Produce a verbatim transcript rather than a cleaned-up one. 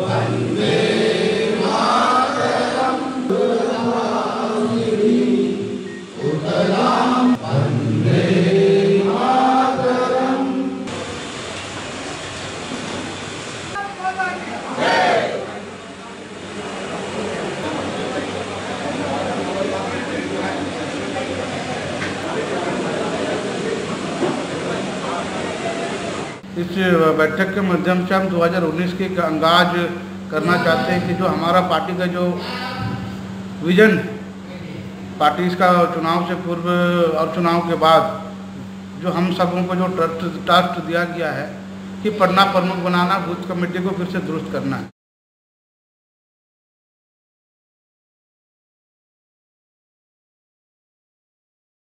इस बैठक के माध्यम से हम दो हज़ार उन्नीस के आगाज करना चाहते हैं कि जो हमारा पार्टी का जो विजन पार्टी का चुनाव से पूर्व और चुनाव के बाद जो हम सबों को जो ट्रस्ट टास्क दिया गया है कि पटना प्रमुख बनाना, बूथ कमेटी को फिर से दुरुस्त करना है।